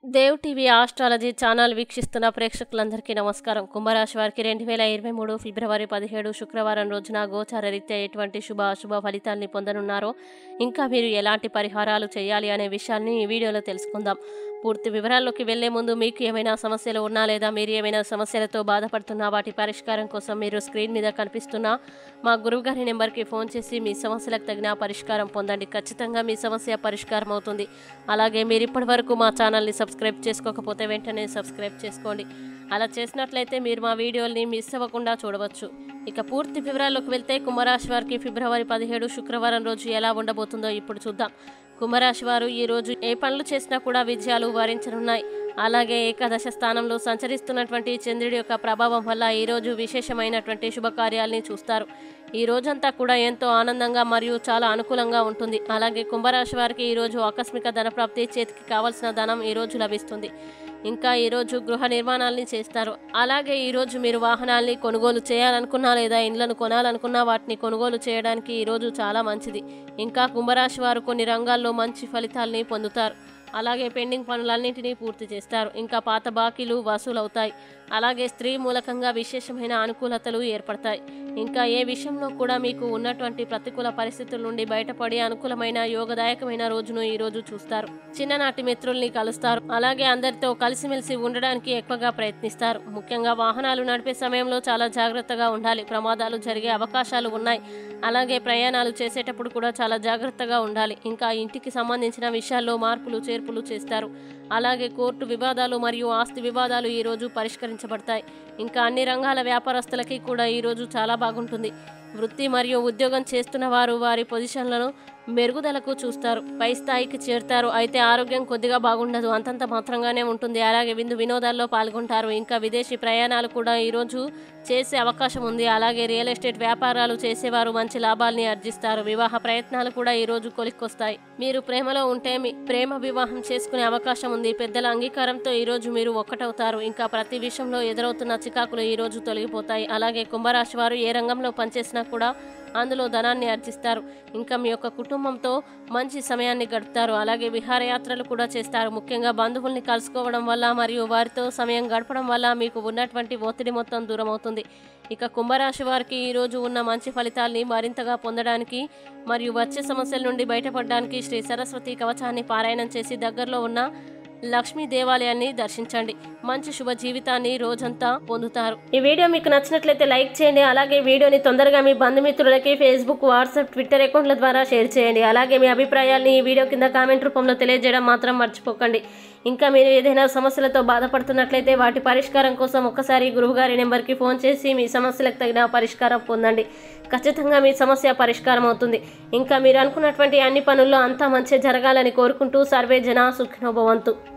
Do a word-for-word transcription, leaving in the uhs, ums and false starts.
Dev TV astrology channel వీక్షిస్తున్న ప్రేక్షకులందరికీ నమస్కారం. కుంభరాశి వారికి రెండు వేల ఇరవై మూడు ఫిబ్రవరి పదిహేడు శుక్రవారం రోజున గోచార రీత్యా ఎటువంటి శుభ అశుభ ఫలితాల్ని పొందనున్నారో, ఇంకా మీరు ఎలాంటి పరిహారాలు చేయాలి అనే విషయాల్ని ఈ వీడియోలో తెలుసుకుందాం. పూర్తి వివరాల్లోకి వెళ్లే ముందు మీకు ఏమైనా సమస్యలు ఉన్నా లేదా మీరు ఏమైనా సమస్యలతో బాధపడుతున్నా వాటి పరిష్కారం కోసం మీరు స్క్రీన్ మీద కనిపిస్తున్న మా గురువుగారి నెంబర్కి ఫోన్ చేసి మీ సమస్యలకు తగిన పరిష్కారం పొందండి. ఖచ్చితంగా మీ సమస్య పరిష్కారం అవుతుంది. అలాగే మీరు ఇప్పటి వరకు మా ఛానల్ని సబ్స్క్రైబ్ చేసుకోకపోతే వెంటనే సబ్స్క్రైబ్ చేసుకోండి. అలా చేసినట్లయితే మీరు మా వీడియోల్ని మిస్ అవ్వకుండా చూడవచ్చు. ఇక పూర్తి వివరాల్లోకి వెళ్తే కుంభరాశి వారికి ఫిబ్రవరి పదిహేడు శుక్రవారం రోజు ఎలా ఉండబోతుందో ఇప్పుడు చూద్దాం. కుంభరాశి వారు ఈ రోజు ఏ పనులు చేసినా కూడా విజయాలు వరించనున్నాయి. అలాగే ఏకాదశ స్థానంలో సంచరిస్తున్నటువంటి చంద్రుడి యొక్క ప్రభావం వల్ల ఈరోజు విశేషమైనటువంటి శుభకార్యాల్ని చూస్తారు. ఈ రోజంతా కూడా ఎంతో ఆనందంగా మరియు చాలా అనుకూలంగా ఉంటుంది. అలాగే కుంభరాశి వారికి ఈరోజు ఆకస్మిక ధనప్రాప్తి, చేతికి కావలసిన ధనం ఈరోజు లభిస్తుంది. ఇంకా ఈరోజు గృహ నిర్మాణాలని చేస్తారు. అలాగే ఈరోజు మీరు వాహనాల్ని కొనుగోలు చేయాలనుకున్నా లేదా ఇండ్లను కొనాలనుకున్నా వాటిని కొనుగోలు చేయడానికి ఈరోజు చాలా మంచిది. ఇంకా కుంభరాశి వారు కొన్ని రంగాల్లో మంచి ఫలితాల్ని పొందుతారు. అలాగే పెండింగ్ పనులన్నింటినీ పూర్తి చేస్తారు. ఇంకా పాత బాకీలు వసూలవుతాయి. అలాగే స్త్రీ మూలకంగా విశేషమైన అనుకూలతలు ఏర్పడతాయి. ఇంకా ఏ విషయంలో కూడా మీకు ఉన్నటువంటి ప్రతికూల పరిస్థితుల నుండి బయటపడి అనుకూలమైన యోగదాయకమైన రోజును ఈ రోజు చూస్తారు. చిన్ననాటి మిత్రుల్ని కలుస్తారు. అలాగే అందరితో కలిసిమెలిసి ఉండడానికి ఎక్కువగా ప్రయత్నిస్తారు. ముఖ్యంగా వాహనాలు నడిపే సమయంలో చాలా జాగ్రత్తగా ఉండాలి. ప్రమాదాలు జరిగే అవకాశాలు ఉన్నాయి. అలాగే ప్రయాణాలు చేసేటప్పుడు కూడా చాలా జాగ్రత్తగా ఉండాలి. ఇంకా ఇంటికి సంబంధించిన విషయాల్లో మార్పులు చేర్పులు చేస్తారు. అలాగే కోర్టు వివాదాలు మరియు ఆస్తి వివాదాలు ఈరోజు పరిష్కరించబడతాయి. ఇంకా అన్ని రంగాల వ్యాపారస్తులకి కూడా ఈరోజు చాలా బాగుంటుంది. వృత్తి మరియు ఉద్యోగం చేస్తున్న వారు వారి పొజిషన్లను మెరుగుదలకు చూస్తారు. పై స్థాయికి చేరుతారు. అయితే ఆరోగ్యం కొద్దిగా బాగుండదు, అంతంత మాత్రంగానే ఉంటుంది. అలాగే విందు వినోదాల్లో పాల్గొంటారు. ఇంకా విదేశీ ప్రయాణాలు కూడా ఈరోజు చేసే అవకాశం ఉంది. అలాగే రియల్ ఎస్టేట్ వ్యాపారాలు చేసేవారు మంచి లాభాల్ని ఆర్జిస్తారు. వివాహ ప్రయత్నాలు కూడా ఈరోజు కొలిక్కొస్తాయి. మీరు ప్రేమలో ఉంటే మీ ప్రేమ వివాహం చేసుకునే అవకాశం ఉంది. పెద్దల అంగీకారంతో ఈరోజు మీరు ఒక్కటవుతారు. ఇంకా ప్రతి విషయంలో ఎదురవుతున్న చికాకులు ఈరోజు తొలగిపోతాయి. అలాగే కుంభరాశి వారు ఏ రంగంలో పనిచేసినా కూడా అందులో ధనాన్ని ఆర్జిస్తారు. ఇంకా మీ యొక్క కుటుంబంతో మంచి సమయాన్ని గడుపుతారు. అలాగే విహారయాత్రలు కూడా చేస్తారు. ముఖ్యంగా బంధువుల్ని కలుసుకోవడం వల్ల మరియు వారితో సమయం గడపడం వల్ల మీకు ఉన్నటువంటి ఒత్తిడి మొత్తం దూరం అవుతుంది. ఇక కుంభరాశి వారికి ఈరోజు ఉన్న మంచి ఫలితాల్ని మరింతగా పొందడానికి మరియు వచ్చే సమస్యల నుండి బయటపడడానికి శ్రీ సరస్వతి కవచాన్ని పారాయణం చేసి దగ్గరలో ఉన్న లక్ష్మీ దేవాలయాన్ని దర్శించండి. మంచి శుభ జీవితాన్ని రోజంతా పొందుతారు. ఈ వీడియో మీకు నచ్చినట్లయితే లైక్ చేయండి. అలాగే వీడియోని తొందరగా మీ బంధుమిత్రులకి ఫేస్బుక్, వాట్సాప్, ట్విట్టర్ అకౌంట్ల ద్వారా షేర్ చేయండి. అలాగే మీ అభిప్రాయాల్ని ఈ వీడియో కింద కామెంట్ రూపంలో తెలియజేయడం మాత్రం మర్చిపోకండి. ఇంకా మీరు ఏదైనా సమస్యలతో బాధపడుతున్నట్లయితే వాటి పరిష్కారం కోసం ఒక్కసారి గురువుగారి నెంబర్కి ఫోన్ చేసి మీ సమస్యలకు తగిన పరిష్కారం పొందండి. ఖచ్చితంగా మీ సమస్య పరిష్కారం అవుతుంది. ఇంకా మీరు అనుకున్నటువంటి అన్ని పనుల్లో అంతా మంచి జరగాలని కోరుకుంటూ సర్వే జన సుఖినో భవంతు.